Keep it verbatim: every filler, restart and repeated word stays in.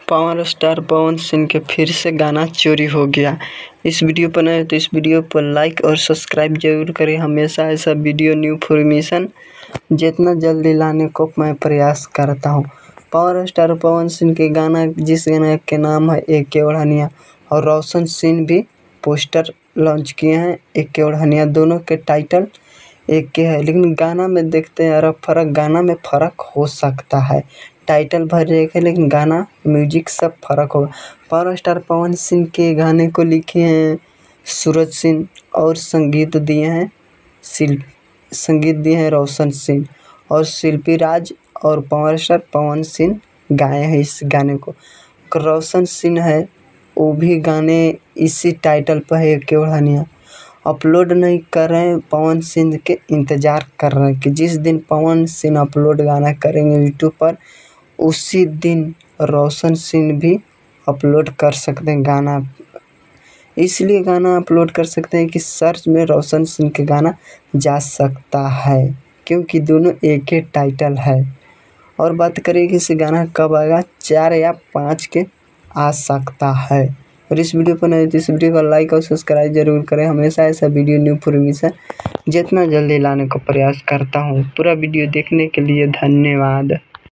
Power star Pawan Singh के फिर से गाना चोरी हो गया। इस वीडियो पर नए तो इस वीडियो पर लाइक और सब्सक्राइब जरूर करें। हमेशा ऐसा वीडियो न्यू इन्फॉर्मेशन जितना जल्दी लाने को मैं प्रयास करता हूं। पावर स्टार पवन सिंह के गाना जिस गाना के नाम है एक के ओढ़निया, और रोशन सिंह भी पोस्टर लॉन्च किए हैं। एक के ओढ़निया दोनों के टाइटल एक के है, लेकिन गाना में देखते हैं यार फ़र्क गाना में फ़र्क हो सकता है। टाइटल भर एक है लेकिन गाना म्यूजिक सब फ़र्क होगा। पावर स्टार पवन सिंह के गाने को लिखे हैं सूरज सिंह और संगीत दिए हैं शिल्प संगीत दिए हैं रोशन सिंह और शिल्पी राज, और पावर स्टार पवन सिंह गाए हैं इस गाने को। रोशन सिंह है वो भी गाने इसी टाइटल पर है एक के ओढ़निया। अपलोड नहीं कर रहे हैं, पवन सिंह के इंतज़ार कर रहे हैं कि जिस दिन पवन सिंह अपलोड गाना करेंगे यूट्यूब पर उसी दिन रोशन सिंह भी अपलोड कर सकते हैं गाना। इसलिए गाना अपलोड कर सकते हैं कि सर्च में रोशन सिंह के गाना जा सकता है, क्योंकि दोनों एक ही टाइटल है। और बात करें कि इस गाना कब आएगा, चार या पाँच के आ सकता है। और इस वीडियो को नहीं तो इस वीडियो को लाइक और सब्सक्राइब जरूर करें। हमेशा ऐसा वीडियो न्यू इन्फॉर्मेशन जितना जल्दी लाने का प्रयास करता हूँ। पूरा वीडियो देखने के लिए धन्यवाद।